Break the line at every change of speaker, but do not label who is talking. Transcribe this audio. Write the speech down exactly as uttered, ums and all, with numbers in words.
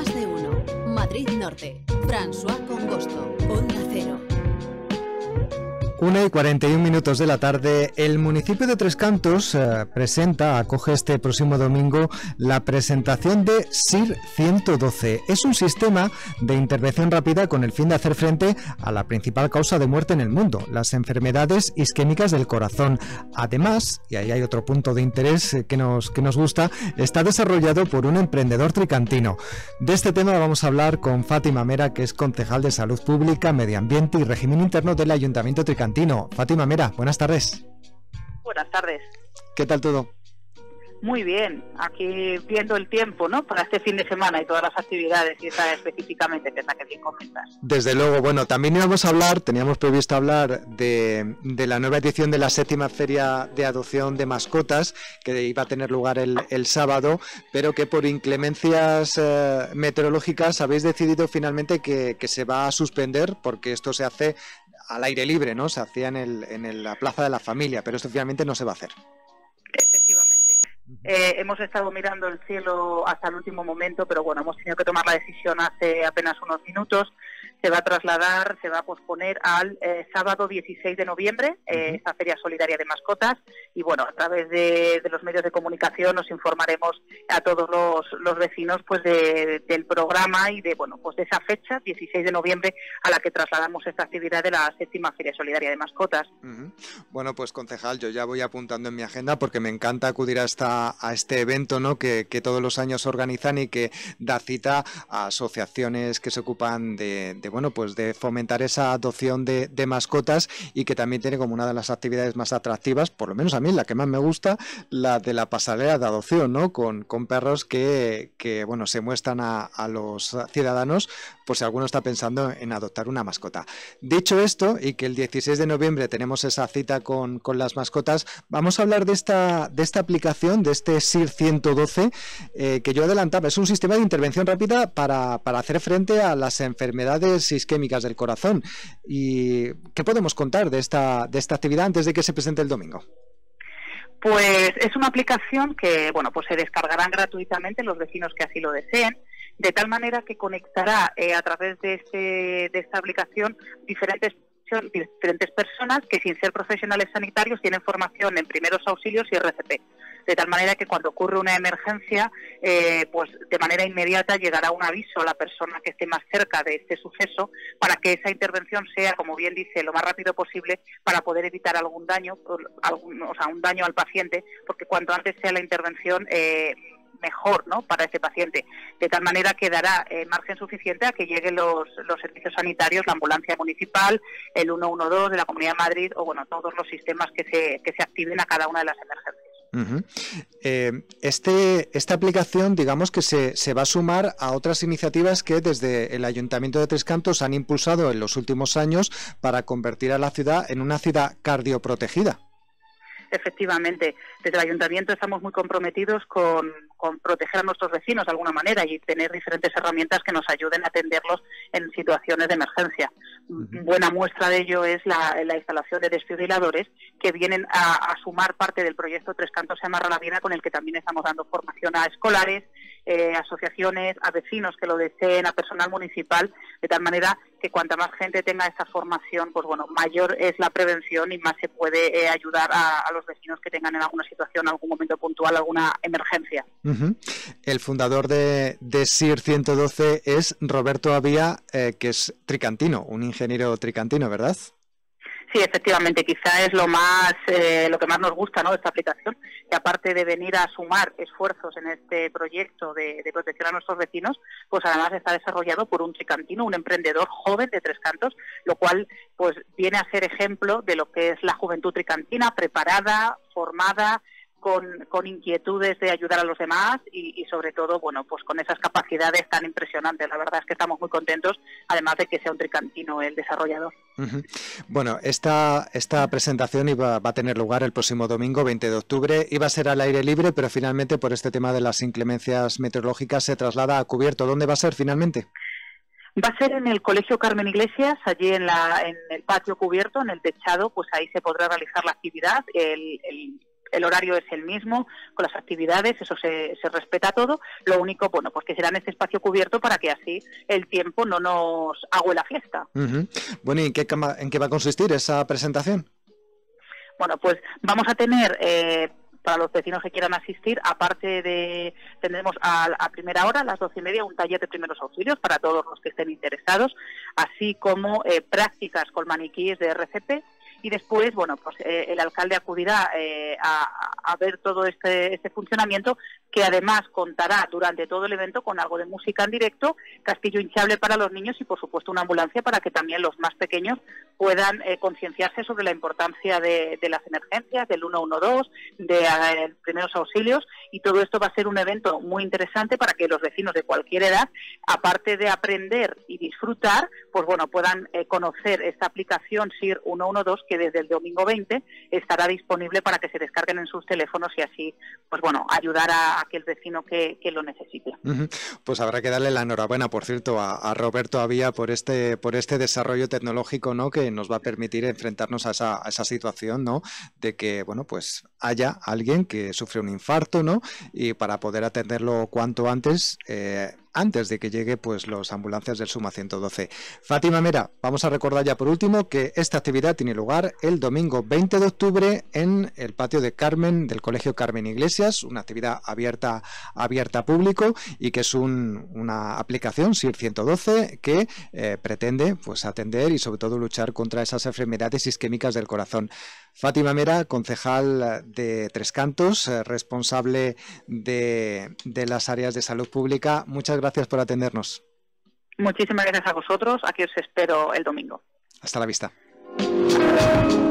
Más de uno. Madrid Norte. François Congosto. Onda Cero.
Una y cuarenta y un minutos de la tarde, el municipio de Tres Cantos eh, presenta, acoge este próximo domingo la presentación de S I R ciento doce. Es un sistema de intervención rápida con el fin de hacer frente a la principal causa de muerte en el mundo, las enfermedades isquémicas del corazón. Además, y ahí hay otro punto de interés que nos, que nos gusta, está desarrollado por un emprendedor tricantino. De este tema vamos a hablar con Fátima Mera, que es concejal de Salud Pública, Medio Ambiente y Régimen Interno del Ayuntamiento Tricantino. Fátima Mera, buenas tardes.
Buenas tardes.
¿Qué tal todo?
Muy bien, aquí viendo el tiempo, ¿no? Para este fin de semana y todas las actividades, y esa específicamente, que es la que bien comentas.
Desde luego, bueno, también íbamos a hablar, teníamos previsto hablar de, de la nueva edición de la séptima Feria de Adopción de Mascotas, que iba a tener lugar el, el sábado, pero que por inclemencias eh, meteorológicas habéis decidido finalmente que, que se va a suspender, porque esto se hace al aire libre, ¿no? Se hacía en, el, en el, la Plaza de la Familia, pero esto finalmente no se va a hacer.
Efectivamente. Eh, hemos estado mirando el cielo hasta el último momento, pero bueno, hemos tenido que tomar la decisión hace apenas unos minutos. Se va a trasladar, se va a posponer al eh, sábado dieciséis de noviembre, eh, uh-huh. esta Feria Solidaria de Mascotas, y bueno, a través de, de los medios de comunicación nos informaremos a todos los, los vecinos pues de, del programa y de bueno pues de esa fecha, dieciséis de noviembre, a la que trasladamos esta actividad de la séptima Feria Solidaria de Mascotas.
Uh-huh. Bueno, pues concejal, yo ya voy apuntando en mi agenda porque me encanta acudir a, esta, a este evento, ¿no? que, que todos los años organizan y que da cita a asociaciones que se ocupan de, de bueno, pues de fomentar esa adopción de, de mascotas, y que también tiene como una de las actividades más atractivas, por lo menos a mí la que más me gusta, la de la pasarela de adopción, ¿no? Con, con perros que, que bueno, se muestran a, a los ciudadanos por si alguno está pensando en adoptar una mascota. Dicho esto, y que el dieciséis de noviembre tenemos esa cita con, con las mascotas, vamos a hablar de esta, de esta aplicación, de este S I R ciento doce, eh, que yo adelantaba. Es un sistema de intervención rápida para, para hacer frente a las enfermedades isquémicas del corazón. ¿Y qué podemos contar de esta, de esta actividad antes de que se presente el domingo?
Pues es una aplicación que bueno pues se descargarán gratuitamente los vecinos que así lo deseen, de tal manera que conectará eh, a través de, este, de esta aplicación diferentes diferentes personas que, sin ser profesionales sanitarios, tienen formación en primeros auxilios y R C P, de tal manera que cuando ocurre una emergencia, eh, pues de manera inmediata llegará un aviso a la persona que esté más cerca de este suceso, para que esa intervención sea, como bien dice, lo más rápido posible, para poder evitar algún daño, algún, o sea, un daño al paciente, porque cuanto antes sea la intervención, eh, mejor, ¿no?, para ese paciente, de tal manera que dará eh, margen suficiente a que lleguen los, los servicios sanitarios, la ambulancia municipal, el ciento doce de la Comunidad de Madrid, o bueno, todos los sistemas que se, que se activen a cada una de las emergencias.
Uh-huh. Eh, este, esta aplicación, digamos que se, se va a sumar a otras iniciativas que desde el Ayuntamiento de Tres Cantos han impulsado en los últimos años para convertir a la ciudad en una ciudad cardioprotegida.
Efectivamente, desde el Ayuntamiento estamos muy comprometidos con, con proteger a nuestros vecinos de alguna manera y tener diferentes herramientas que nos ayuden a atenderlos en situaciones de emergencia. Uh-huh. Buena muestra de ello es la, la instalación de desfibriladores que vienen a, a sumar parte del proyecto Tres Cantos se amarra la vida, con el que también estamos dando formación a escolares, eh, asociaciones, a vecinos que lo deseen, a personal municipal, de tal manera que cuanta más gente tenga esta formación, pues bueno, mayor es la prevención y más se puede eh, ayudar a, a los vecinos que tengan en alguna situación, algún momento puntual, alguna emergencia.
Uh-huh. El fundador de, de S I R ciento doce es Roberto Avía, eh, que es tricantino, un ingeniero tricantino, ¿verdad?
Sí, efectivamente, quizá es lo más, eh, lo que más nos gusta, ¿no?, de esta aplicación, que aparte de venir a sumar esfuerzos en este proyecto de, de protección a nuestros vecinos, pues además está desarrollado por un tricantino, un emprendedor joven de Tres Cantos, lo cual pues viene a ser ejemplo de lo que es la juventud tricantina, preparada, formada, Con, con inquietudes de ayudar a los demás y, y sobre todo, bueno, pues con esas capacidades tan impresionantes. La verdad es que estamos muy contentos, además de que sea un tricantino el desarrollador.
Uh-huh. Bueno, esta, esta presentación iba, va a tener lugar el próximo domingo, veinte de octubre. Iba a ser al aire libre, pero finalmente por este tema de las inclemencias meteorológicas se traslada a cubierto. ¿Dónde va a ser finalmente?
Va a ser en el Colegio Carmen Iglesias, allí en, la, en el patio cubierto, en el techado, pues ahí se podrá realizar la actividad. El, el el horario es el mismo, con las actividades, eso se, se respeta todo. Lo único, bueno, pues que será en este espacio cubierto para que así el tiempo no nos haga la fiesta.
Uh-huh. Bueno, ¿y en qué, en qué va a consistir esa presentación?
Bueno, pues vamos a tener... Eh, para los vecinos que quieran asistir, aparte de, tendremos a, a primera hora, a las doce y media, un taller de primeros auxilios para todos los que estén interesados, así como eh, prácticas con maniquíes de R C P, y después, bueno, pues eh, el alcalde acudirá eh, a, a ver todo este, este funcionamiento, que además contará durante todo el evento con algo de música en directo, castillo hinchable para los niños y, por supuesto, una ambulancia para que también los más pequeños puedan eh, concienciarse sobre la importancia de, de las emergencias, del uno uno dos, de eh, primeros auxilios, y todo esto va a ser un evento muy interesante para que los vecinos de cualquier edad, aparte de aprender y disfrutar, pues bueno, puedan eh, conocer esta aplicación S I R uno uno dos, que desde el domingo veinte estará disponible para que se descarguen en sus teléfonos y así, pues bueno, ayudar a aquel vecino que, que lo necesite.
Uh-huh. Pues habrá que darle la enhorabuena, por cierto, a, a Roberto Avía por este por este desarrollo tecnológico, ¿no?, que nos va a permitir enfrentarnos a esa, a esa situación, ¿no?, de que, bueno, pues haya alguien que sufre un infarto, ¿no?, y para poder atenderlo cuanto antes, eh, antes de que llegue pues los ambulancias del Suma ciento doce. Fátima Mera, vamos a recordar ya por último que esta actividad tiene lugar el domingo veinte de octubre en el patio de Carmen del Colegio Carmen Iglesias, una actividad abierta abierta a público y que es un, una aplicación S I R ciento doce que eh, pretende pues atender y sobre todo luchar contra esas enfermedades isquémicas del corazón. Fátima Mera, concejal de Tres Cantos, eh, responsable de, de las áreas de salud pública, muchas gracias por atendernos.
Muchísimas gracias a vosotros, aquí os espero el domingo.
Hasta la vista.